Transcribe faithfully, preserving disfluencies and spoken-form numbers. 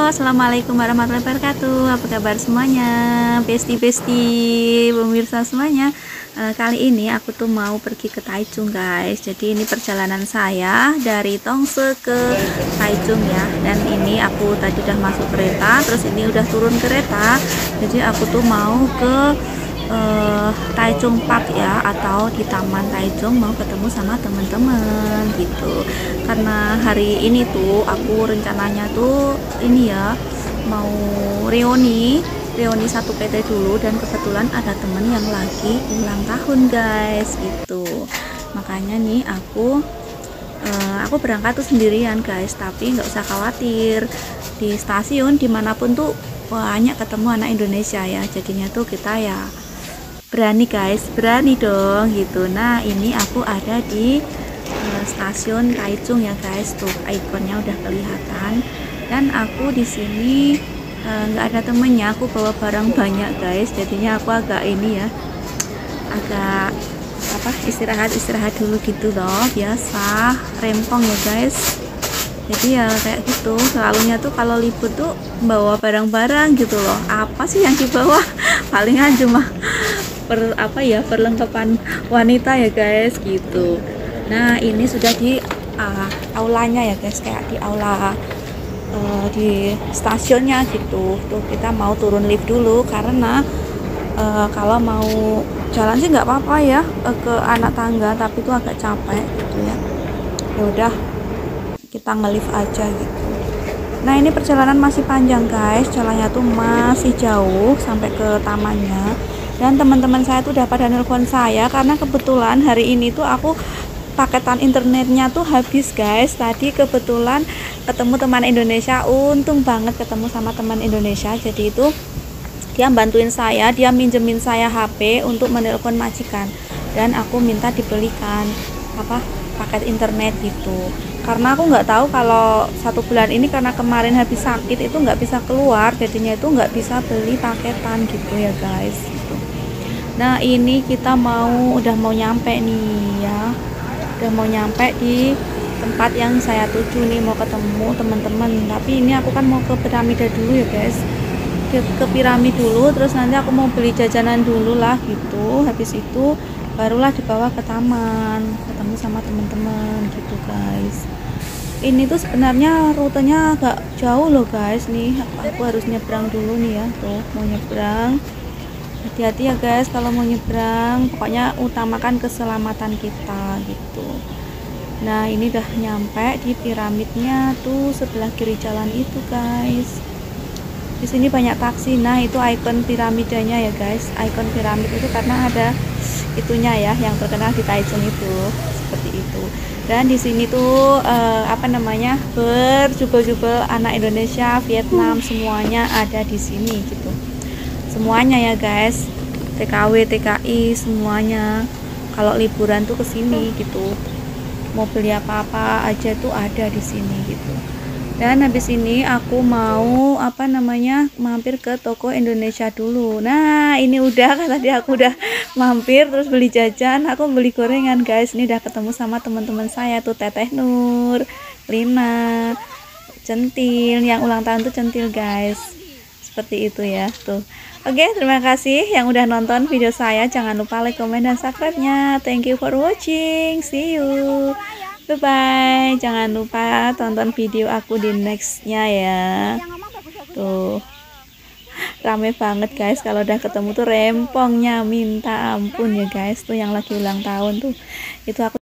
Assalamualaikum warahmatullahi wabarakatuh. Apa kabar semuanya, besti-besti pemirsa semuanya? E, kali ini aku tuh mau pergi ke Taichung guys. Jadi ini perjalanan saya dari Tongse ke Taichung ya. Dan ini aku tadi udah masuk kereta, terus ini udah turun kereta. Jadi aku tuh mau ke uh, Taichung Park ya, atau di Taman Taichung, mau ketemu sama teman-teman gitu. Karena hari ini tuh aku rencananya tuh ini ya, mau reuni reuni satu P T dulu, dan kebetulan ada temen yang lagi ulang tahun guys gitu. Makanya nih aku uh, aku berangkat tuh sendirian guys, tapi nggak usah khawatir, di stasiun dimanapun tuh banyak ketemu anak Indonesia ya. Jadinya tuh kita ya berani guys, berani dong gitu. Nah ini aku ada di uh, stasiun Taichung ya guys, tuh ikonnya udah kelihatan. Dan aku di sini nggak uh, ada temennya, aku bawa barang banyak guys. Jadinya aku agak ini ya, agak apa istirahat istirahat dulu gitu loh, biasa rempong ya guys. Jadi ya kayak gitu selalunya tuh kalau libur tuh bawa barang-barang gitu loh. Apa sih yang dibawa? Palingan cuma per apa ya perlengkapan wanita ya guys gitu. Nah ini sudah di uh, aulanya ya guys, kayak di aula uh, di stasiunnya gitu. Tuh kita mau turun lift dulu karena uh, kalau mau jalan sih nggak apa-apa ya uh, ke anak tangga, tapi itu agak capek gitu ya. Ya udah kita nge-lift aja gitu. Nah ini perjalanan masih panjang guys, jalannya tuh masih jauh sampai ke tamannya. Dan teman-teman saya tuh udah pada nelpon saya karena kebetulan hari ini tuh aku paketan internetnya tuh habis guys. Tadi kebetulan ketemu teman Indonesia, untung banget ketemu sama teman Indonesia. Jadi itu dia bantuin saya, dia minjemin saya H P untuk menelpon majikan, dan aku minta dibelikan apa paket internet gitu. Karena aku nggak tahu kalau satu bulan ini, karena kemarin habis sakit itu nggak bisa keluar, jadinya itu nggak bisa beli paketan gitu ya guys gitu. Nah ini kita mau udah mau nyampe nih ya, udah mau nyampe di tempat yang saya tuju nih, mau ketemu teman-teman. Tapi ini aku kan mau ke piramida dulu ya guys, ke, ke piramid dulu, terus nanti aku mau beli jajanan dulu lah gitu. Habis itu barulah dibawa ke taman, ketemu sama teman-teman gitu guys. Ini tuh sebenarnya rutenya agak jauh loh guys. Nih aku harus nyebrang dulu nih ya, tuh mau nyebrang. Hati-hati ya guys kalau mau nyebrang, pokoknya utamakan keselamatan kita gitu. Nah ini udah nyampe di piramidnya tuh, sebelah kiri jalan itu guys. Di sini banyak taksi. Nah itu ikon piramidanya ya guys, ikon piramid itu karena ada itunya ya, yang terkenal di Taichung itu seperti itu. Dan di sini tuh eh, apa namanya, berjubel-jubel anak Indonesia, Vietnam, semuanya ada di sini gitu. Semuanya ya guys, T K W, T K I semuanya. Kalau liburan tuh kesini gitu, mau beli apa-apa aja tuh ada di sini gitu. Dan habis ini aku mau apa namanya mampir ke toko Indonesia dulu. Nah ini udah kan, tadi aku udah mampir terus beli jajan, aku beli gorengan guys. Ini udah ketemu sama teman-teman saya tuh, Teteh Nur, Lina, Centil, yang ulang tahun tuh Centil guys. Seperti itu ya tuh. Oke, terima kasih yang udah nonton video saya. Jangan lupa like, comment, dan subscribe-nya. Thank you for watching. See you. Bye-bye. Jangan lupa tonton video aku di nextnya ya. Tuh. Rame banget guys. Kalau udah ketemu tuh rempongnya minta ampun ya guys. Tuh yang lagi ulang tahun tuh. Itu aku